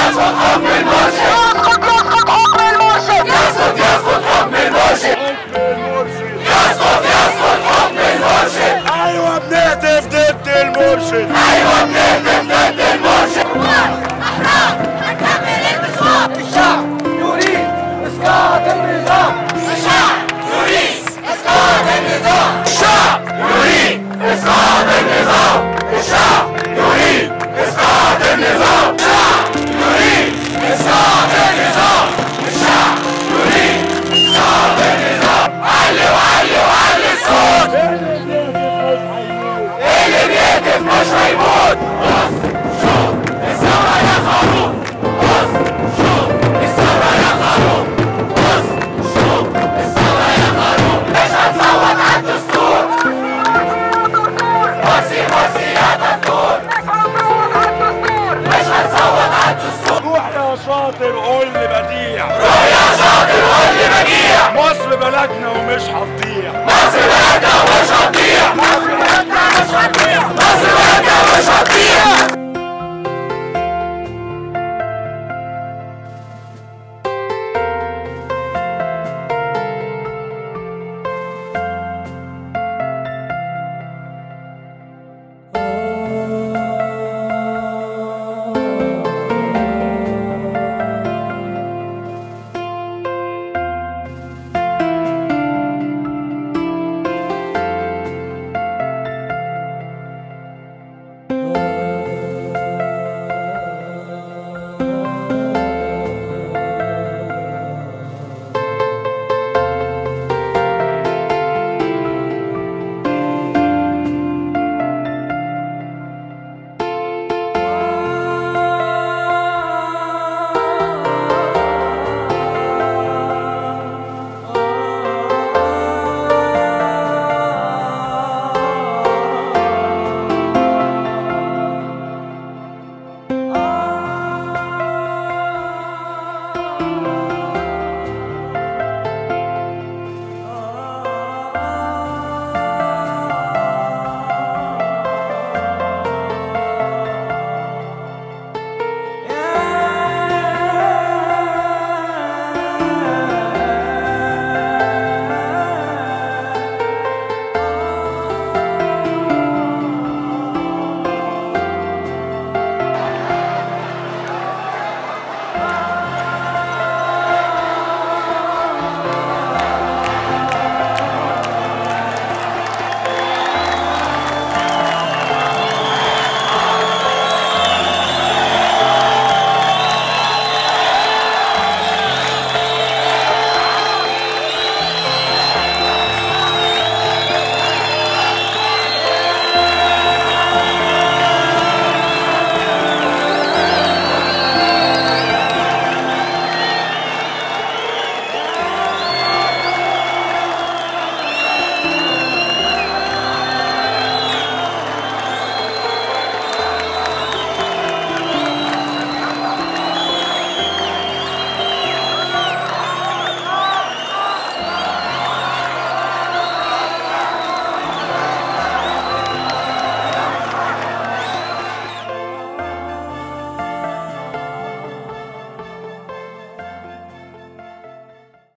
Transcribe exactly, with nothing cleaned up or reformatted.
يسقط حكم المرشد. يسقط يسقط حكم المرشد. يسقط يسقط حكم المرشد. يسقط يسقط حكم المرشد. ايوه بنهتف ضد المرشد. ايوه بنهتف ضد المرشد. احرار هنكمل المشوار. الشعب يريد اسقاط النظام. الشعب يريد اسقاط النظام. الشعب يريد اسقاط النظام. الشعب يريد اسقاط النظام. الشعب يريد اسقاط النظام. الشعب يريد اسقاط النظام. علي وعلي وعلي الصوت. اللي بيهتف مش هيموت. بص شوف الثورة يا خروف. بص شوف الثورة يا خروف. بص شوف الثورة يا خروف. مش هنصوت على الدستور. مرسي مرسي يا دكتور. مش هنصوت على الدستور. روح يا شاطر قول لي بديع. روح يا شاطر قول لي بديع. مصر بلدنا ومش هتضيع. مصر بلدنا ومش هتضيع. مصر بلدنا مش هتضيع. مصر بلدنا ومش هتضيع.